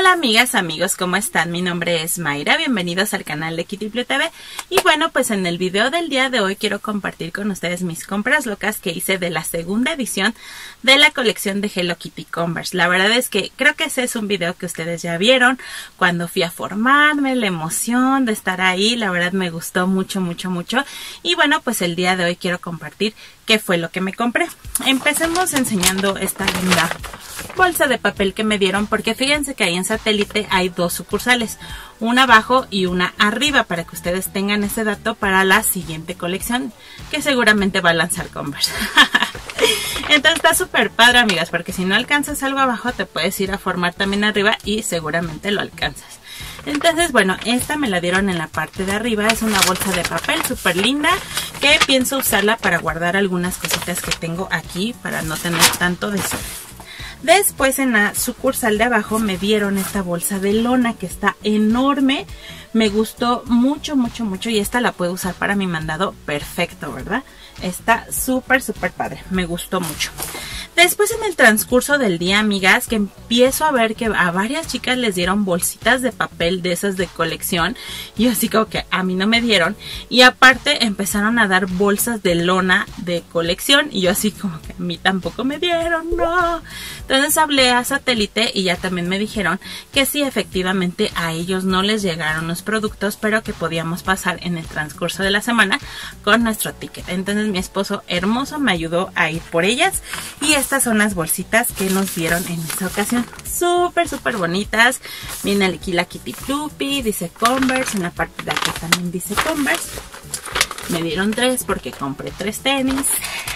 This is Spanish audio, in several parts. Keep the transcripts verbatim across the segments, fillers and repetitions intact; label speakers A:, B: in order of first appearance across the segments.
A: Hola amigas, amigos, ¿cómo están? Mi nombre es Mayra, bienvenidos al canal de Kitty Blue T V. Y bueno, pues en el video del día de hoy quiero compartir con ustedes mis compras locas que hice de la segunda edición de la colección de Hello Kitty Converse. La verdad es que creo que ese es un video que ustedes ya vieron cuando fui a formarme, la emoción de estar ahí, la verdad me gustó mucho, mucho, mucho. Y bueno, pues el día de hoy quiero compartir qué fue lo que me compré. Empecemos enseñando esta linda bolsa de papel que me dieron, porque fíjense que ahí en Satélite hay dos sucursales, una abajo y una arriba, para que ustedes tengan ese dato para la siguiente colección que seguramente va a lanzar Converse. Entonces está súper padre, amigas, porque si no alcanzas algo abajo te puedes ir a formar también arriba y seguramente lo alcanzas. Entonces, bueno, esta me la dieron en la parte de arriba. Es una bolsa de papel súper linda que pienso usarla para guardar algunas cositas que tengo aquí para no tener tanto desorden. Después en la sucursal de abajo me dieron esta bolsa de lona que está enorme. Me gustó mucho, mucho, mucho y esta la puedo usar para mi mandado perfecto, ¿verdad? Está súper, súper padre. Me gustó mucho. Después en el transcurso del día, amigas, que empiezo a ver que a varias chicas les dieron bolsitas de papel de esas de colección. Y así como que a mí no me dieron. Y aparte empezaron a dar bolsas de lona de colección. Y yo así como que a mí tampoco me dieron, no. Entonces hablé a Satélite y ya también me dijeron que sí, efectivamente a ellos no les llegaron los productos, pero que podíamos pasar en el transcurso de la semana con nuestro ticket. Entonces mi esposo hermoso me ayudó a ir por ellas. Y estas son las bolsitas que nos dieron en esta ocasión. Súper, súper bonitas. Viene aquí la Kitty Pluppy, dice Converse. En la parte de aquí también dice Converse. Me dieron tres porque compré tres tenis.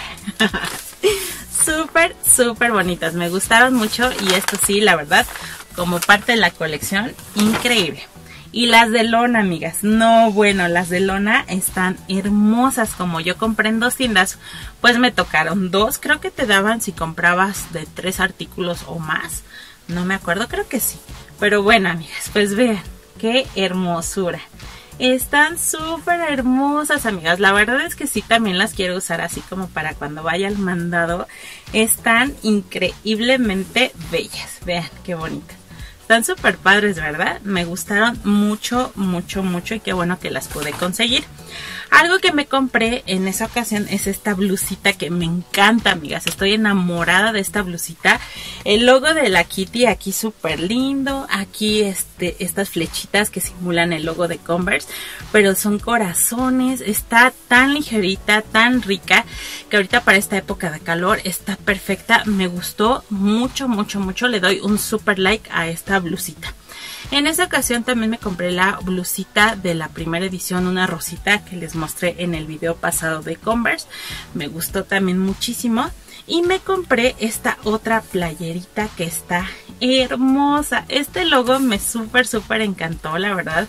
A: Súper, súper bonitas. Me gustaron mucho y esto sí, la verdad, como parte de la colección, increíble. Y las de lona, amigas, no, bueno, las de lona están hermosas. Como yo compré en dos tiendas, pues me tocaron dos. Creo que te daban si comprabas de tres artículos o más. No me acuerdo, creo que sí. Pero bueno, amigas, pues vean, qué hermosura. Están súper hermosas, amigas. La verdad es que sí, también las quiero usar así como para cuando vaya al mandado. Están increíblemente bellas. Vean, qué bonitas. Están súper padres, ¿verdad? Me gustaron mucho, mucho, mucho y qué bueno que las pude conseguir. Algo que me compré en esa ocasión es esta blusita que me encanta, amigas. Estoy enamorada de esta blusita. El logo de la Kitty aquí súper lindo. Aquí este, estas flechitas que simulan el logo de Converse, pero son corazones. Está tan ligerita, tan rica, que ahorita para esta época de calor está perfecta. Me gustó mucho, mucho, mucho. Le doy un super like a esta blusita. En esa ocasión también me compré la blusita de la primera edición, una rosita que les mostré en el video pasado de Converse. Me gustó también muchísimo. Y me compré esta otra playerita que está hermosa. Este logo me súper, súper encantó, la verdad.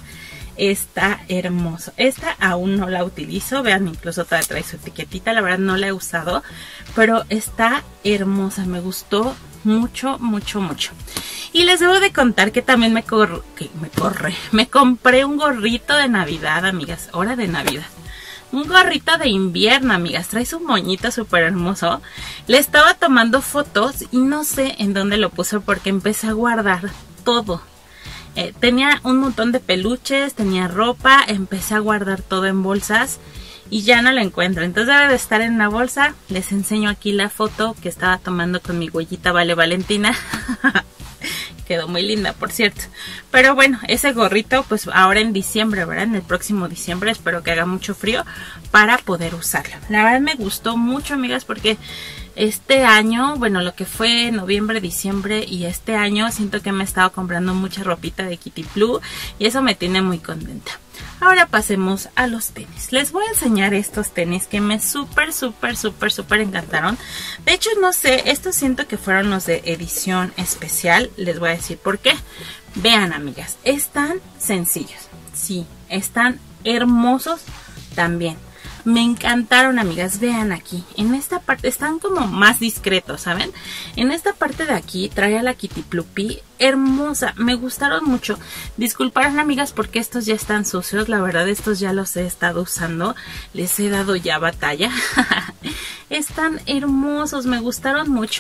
A: Está hermoso. Esta aún no la utilizo. Vean, incluso todavía trae su etiquetita. La verdad no la he usado, pero está hermosa. Me gustó mucho, mucho, mucho. Y les debo de contar que también me, cor que me corre. Me compré un gorrito de Navidad, amigas. Hora de Navidad. Un gorrito de invierno, amigas. Trae su moñito súper hermoso. Le estaba tomando fotos y no sé en dónde lo puse porque empecé a guardar todo. Eh, tenía un montón de peluches, tenía ropa, empecé a guardar todo en bolsas y ya no lo encuentro. Entonces debe de estar en una bolsa. Les enseño aquí la foto que estaba tomando con mi huellita Vale Valentina. Quedó muy linda, por cierto. Pero bueno, ese gorrito pues ahora en diciembre, ¿verdad? En el próximo diciembre espero que haga mucho frío para poder usarlo. La verdad me gustó mucho, amigas, porque este año, bueno, lo que fue noviembre, diciembre y este año siento que me he estado comprando mucha ropita de Kitty Blue y eso me tiene muy contenta. Ahora pasemos a los tenis. Les voy a enseñar estos tenis que me súper, súper, súper, súper encantaron. De hecho, no sé, estos siento que fueron los de edición especial. Les voy a decir por qué. Vean, amigas, están sencillos. Sí, están hermosos también. Me encantaron, amigas. Vean aquí, en esta parte están como más discretos, ¿saben? En esta parte de aquí trae a la Kitty Pluppy hermosa. Me gustaron mucho. Disculparán, amigas, porque estos ya están sucios. La verdad, estos ya los he estado usando. Les he dado ya batalla. Están hermosos, me gustaron mucho.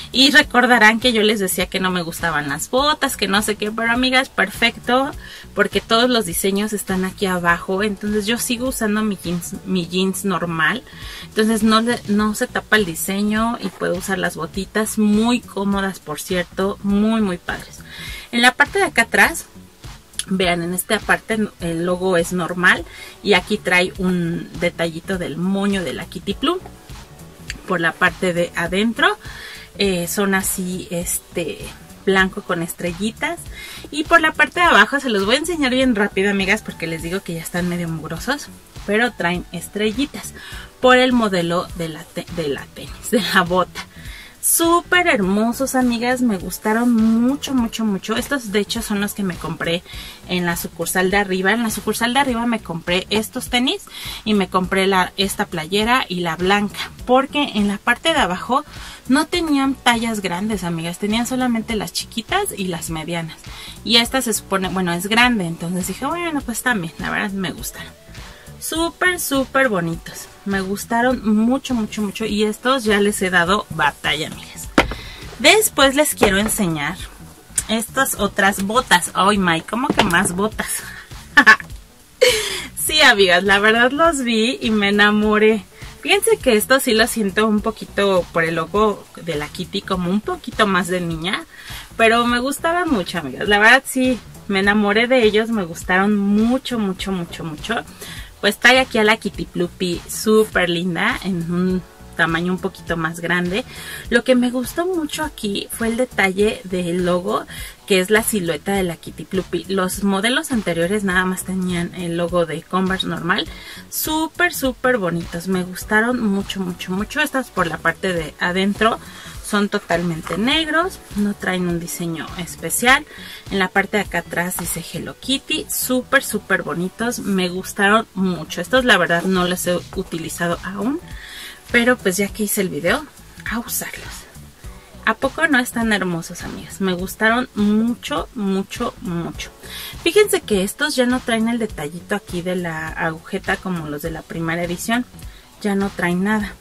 A: Y recordarán que yo les decía que no me gustaban las botas, que no sé qué, pero amigas, perfecto, porque todos los diseños están aquí abajo. Entonces yo sigo usando mi jeans, mi jeans normal, entonces no, le, no se tapa el diseño y puedo usar las botitas, muy cómodas por cierto, muy muy padres. En la parte de acá atrás, vean, en esta parte el logo es normal y aquí trae un detallito del moño de la Kitty Plum. Por la parte de adentro eh, son así este blanco con estrellitas, y por la parte de abajo se los voy a enseñar bien rápido, amigas, porque les digo que ya están medio mugrosos, pero traen estrellitas por el modelo de la, te de la tenis, de la bota. Súper hermosos, amigas, me gustaron mucho, mucho, mucho. Estos de hecho son los que me compré en la sucursal de arriba. En la sucursal de arriba me compré estos tenis y me compré la, esta playera y la blanca, porque en la parte de abajo no tenían tallas grandes, amigas, tenían solamente las chiquitas y las medianas. Y esta se supone, bueno, es grande, entonces dije, bueno, pues también, la verdad me gustaron. Súper, súper bonitos. Me gustaron mucho, mucho, mucho. Y estos ya les he dado batalla, amigas. Después les quiero enseñar estas otras botas. Ay, May, ¿cómo que más botas? Sí, amigas, la verdad los vi y me enamoré. Fíjense que estos sí los siento un poquito por el logo de la Kitty, como un poquito más de niña. Pero me gustaban mucho, amigas. La verdad sí, me enamoré de ellos. Me gustaron mucho, mucho, mucho, mucho. Pues trae aquí a la Kitty Plupi súper linda en un tamaño un poquito más grande. Lo que me gustó mucho aquí fue el detalle del logo, que es la silueta de la Kitty Plupi. Los modelos anteriores nada más tenían el logo de Converse normal. Súper, súper bonitos. Me gustaron mucho, mucho, mucho. Estas por la parte de adentro son totalmente negros, no traen un diseño especial. En la parte de acá atrás dice Hello Kitty, súper súper bonitos, me gustaron mucho. Estos la verdad no los he utilizado aún, pero pues ya que hice el video, a usarlos. ¿A poco no están hermosos, amigas? Me gustaron mucho, mucho, mucho. Fíjense que estos ya no traen el detallito aquí de la agujeta como los de la primera edición, ya no traen nada.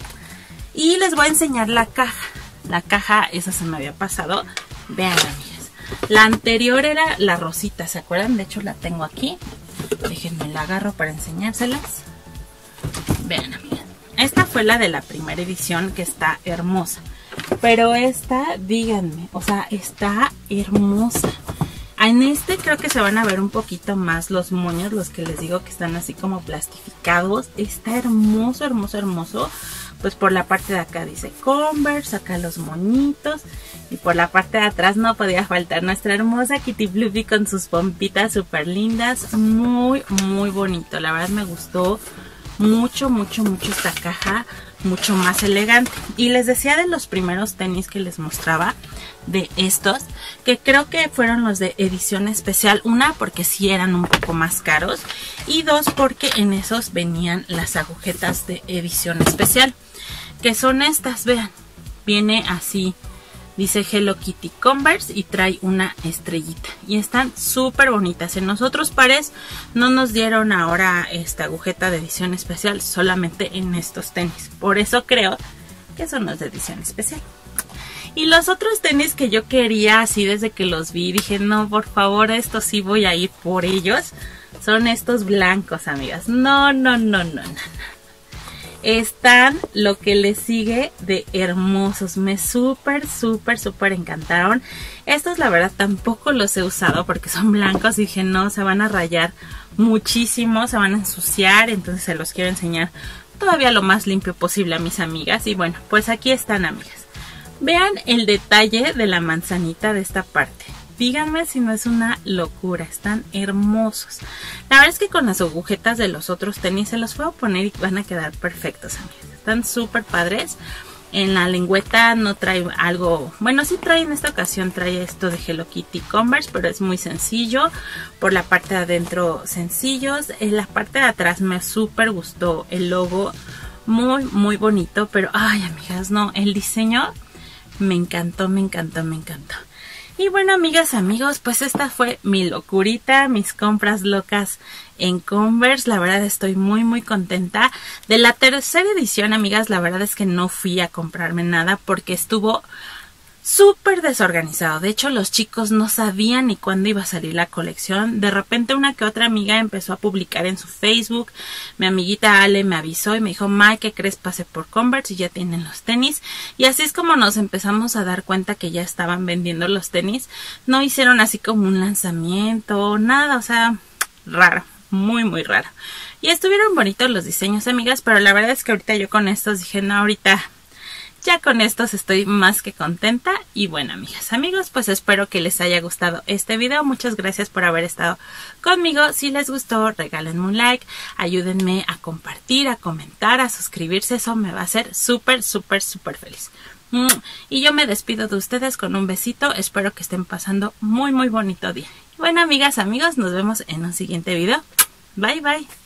A: Y les voy a enseñar la caja. La caja, esa se me había pasado. Vean, amigas. La anterior era la rosita, ¿se acuerdan? De hecho la tengo aquí. Déjenme la agarro para enseñárselas. Vean, amigas. Esta fue la de la primera edición, que está hermosa. Pero esta, díganme, o sea, está hermosa. En este creo que se van a ver un poquito más los moños, los que les digo que están así como plastificados. Está hermoso, hermoso, hermoso. Pues por la parte de acá dice Converse, acá los moñitos. Y por la parte de atrás no podía faltar nuestra hermosa Kitty Plupi con sus pompitas súper lindas. Muy, muy bonito. La verdad me gustó mucho, mucho, mucho esta caja. Mucho más elegante. Y les decía de los primeros tenis que les mostraba, de estos, que creo que fueron los de edición especial. Una, porque sí eran un poco más caros. Y dos, porque en esos venían las agujetas de edición especial, que son estas, vean, viene así, dice Hello Kitty Converse y trae una estrellita y están súper bonitas. En los otros pares no nos dieron ahora esta agujeta de edición especial, solamente en estos tenis, por eso creo que son los de edición especial. Y los otros tenis que yo quería así desde que los vi, dije no, por favor, estos sí voy a ir por ellos, son estos blancos, amigas. No, no, no, no, no, no. Están lo que les sigue de hermosos. Me súper, súper, súper encantaron. Estos la verdad tampoco los he usado porque son blancos. Dije no, se van a rayar muchísimo, se van a ensuciar. Entonces se los quiero enseñar todavía lo más limpio posible a mis amigas. Y bueno, pues aquí están, amigas. Vean el detalle de la manzanita de esta parte. Díganme si no es una locura, están hermosos. La verdad es que con las agujetas de los otros tenis se los puedo poner y van a quedar perfectos, amigas. Están súper padres. En la lengüeta no trae algo, bueno, sí trae en esta ocasión, trae esto de Hello Kitty Converse, pero es muy sencillo. Por la parte de adentro sencillos. En la parte de atrás me súper gustó el logo, muy, muy bonito. Pero, ay, amigas, no, el diseño me encantó, me encantó, me encantó. Y bueno, amigas, amigos, pues esta fue mi locurita, mis compras locas en Converse. La verdad estoy muy muy contenta. De la tercera edición, amigas, la verdad es que no fui a comprarme nada porque estuvo súper desorganizado. De hecho, los chicos no sabían ni cuándo iba a salir la colección. De repente una que otra amiga empezó a publicar en su Facebook. Mi amiguita Ale me avisó y me dijo, May, ¿qué crees? Pasé por Converse y ya tienen los tenis. Y así es como nos empezamos a dar cuenta que ya estaban vendiendo los tenis. No hicieron así como un lanzamiento, nada, o sea, raro, muy muy raro. Y estuvieron bonitos los diseños, amigas, pero la verdad es que ahorita yo con estos dije, no, ahorita... ya con estos estoy más que contenta. Y bueno, amigas, amigos, pues espero que les haya gustado este video. Muchas gracias por haber estado conmigo. Si les gustó, regálenme un like, ayúdenme a compartir, a comentar, a suscribirse. Eso me va a hacer súper, súper, súper feliz. Y yo me despido de ustedes con un besito. Espero que estén pasando muy, muy bonito día. Bueno, amigas, amigos, nos vemos en un siguiente video. Bye, bye.